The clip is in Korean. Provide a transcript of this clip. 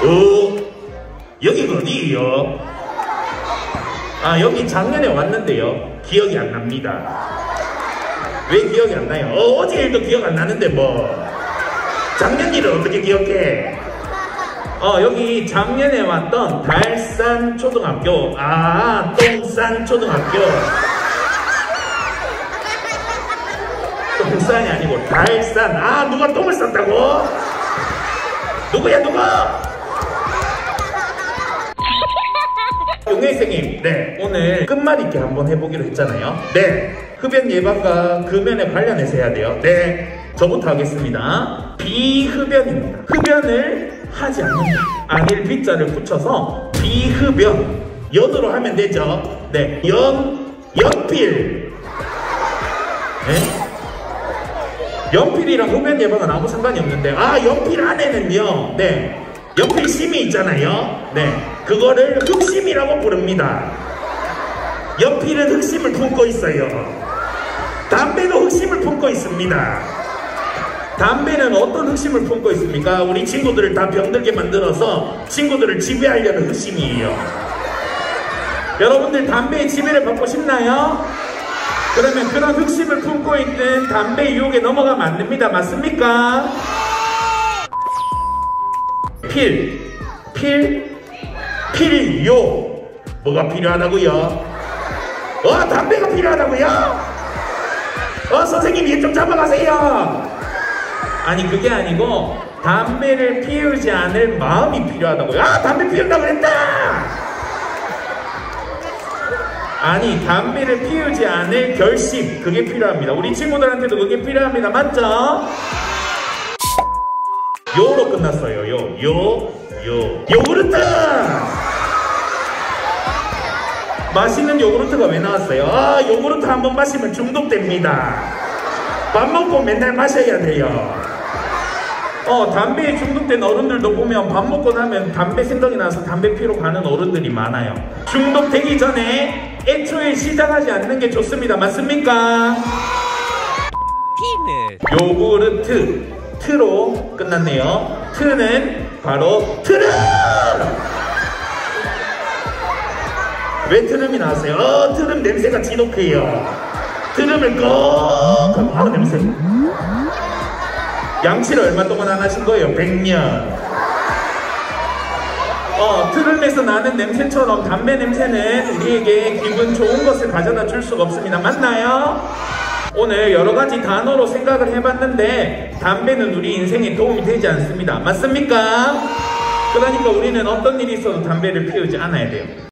여기가 어디예요? 아, 여기 작년에 왔는데요. 기억이 안 납니다. 왜 기억이 안 나요? 어제 일도 기억 안 나는데 뭐. 작년 일을 어떻게 기억해? 여기 작년에 왔던 달산 초등학교. 아, 똥산 초등학교. 똥산이 아니고 달산. 아, 누가 똥을 쌌다고? 누구야, 누가? 용혜생님, 네, 오늘 끝말잇기 한번 해보기로 했잖아요. 네, 흡연 예방과 금연에 관련해서 해야 돼요. 네, 저부터 하겠습니다. 비흡연입니다. 흡연을 하지 않는다. 아닐 비자를 붙여서 비흡연. 연으로 하면 되죠. 네, 연필. 네? 연필이랑 흡연 예방은 아무 상관이 없는데, 아, 연필 안에는요, 네, 연필 심이 있잖아요. 네, 그거를 흑심이라고 부릅니다. 연필은 흑심을 품고 있어요. 담배도 흑심을 품고 있습니다. 담배는 어떤 흑심을 품고 있습니까? 우리 친구들을 다 병들게 만들어서 친구들을 지배하려는 흑심이에요. 여러분들 담배의 지배를 받고 싶나요? 그러면 그런 흑심을 품고 있는 담배 유혹에 넘어가면 안 됩니다. 맞습니까? 필요. 뭐가 필요하다고요? 담배가 필요하다고요? 선생님 얘 좀 잡아가세요. 아니, 그게 아니고 담배를 피우지 않을 마음이 필요하다고요. 아, 담배 피운다 그랬다. 아니, 담배를 피우지 않을 결심, 그게 필요합니다. 우리 친구들한테도 그게 필요합니다. 맞죠? 요로 끝났어요. 요구르트! 맛있는 요구르트가 왜 나왔어요? 아, 요구르트 한번 마시면 중독됩니다. 밥 먹고 맨날 마셔야 돼요. 담배에 중독된 어른들도 보면 밥 먹고 나면 담배 생각이 나서 담배 피러 가는 어른들이 많아요. 중독되기 전에 애초에 시작하지 않는 게 좋습니다. 맞습니까? 요구르트. 트로 끝났네요. 트는 바로 트름! 왜 트름이 나왔어요? 트름 냄새가 지독해요. 트름을 꺽 하면 바로 냄새. 양치를 얼마 동안 안 하신 거예요? 100년. 트름에서 나는 냄새처럼 담배 냄새는 우리에게 기분 좋은 것을 가져다 줄 수가 없습니다. 맞나요? 오늘 여러가지 단어로 생각을 해봤는데 담배는 우리 인생에 도움이 되지 않습니다. 맞습니까? 그러니까 우리는 어떤 일이 있어도 담배를 피우지 않아야 돼요.